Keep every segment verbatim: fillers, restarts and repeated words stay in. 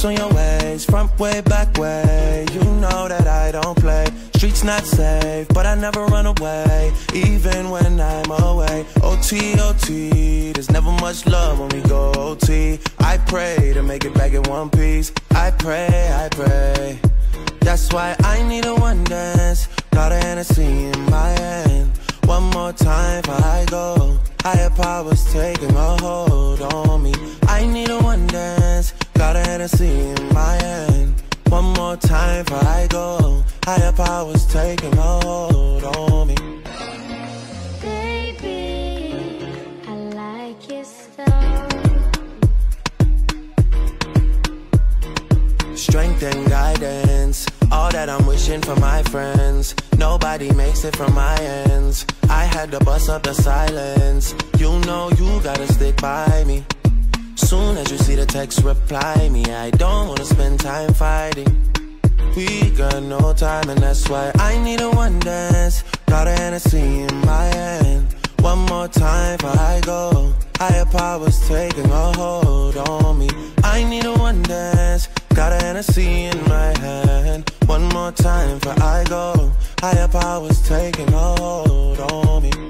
Bounce on your ways, front way, back way. You know that I don't play. Streets not safe, but I never run away, even when I'm away. O T, O T, there's never much love when we go O T. I pray to make it back in one piece. I pray, I pray. That's why I need a one dance. Got a Hennessy in my hand. One more time before I go. Higher powers taking a hold on me. I need a one dance. Got a Hennessy in my hand. One more time before I go. Higher powers taking a hold on me. Baby, I like your style. Strength and guidance, all that I'm wishing for my friends. Nobody makes it from my ends. I had to bust up the silence. You know you gotta stick by me. Soon as you see the text, reply me. I don't wanna spend time fighting. We got no time, and that's why I need a one dance. Got a Hennessy in my hand. One more time before I go. Higher powers taking a hold on me. I need a one dance. Got a Hennessy in my hand. One more time before I go. Higher powers taking a hold on me.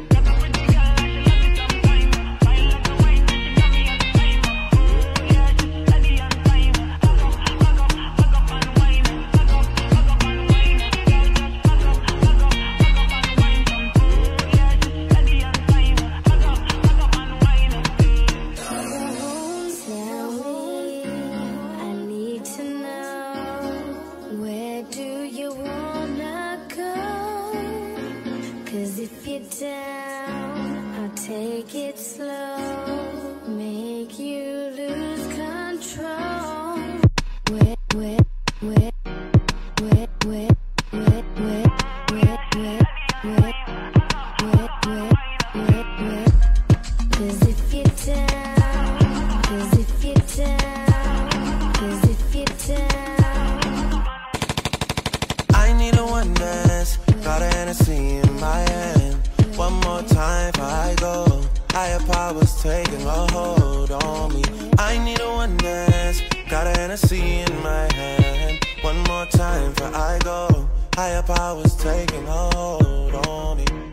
If you're down, I'll take it slow, make you lose control. Wet, wet, wet, wet, wet, wet, wet, wet, wet, wet, wet, wet, wet, wet. 'Cause if you're down, 'cause if you're down, 'cause if you're down. I need a one dance. Got a Hennessy in my hand. One more time before I go. Higher powers taking a hold on me. I need a one dance. Got a Hennessy in my hand. One more time before I go. Higher powers taking a hold on me.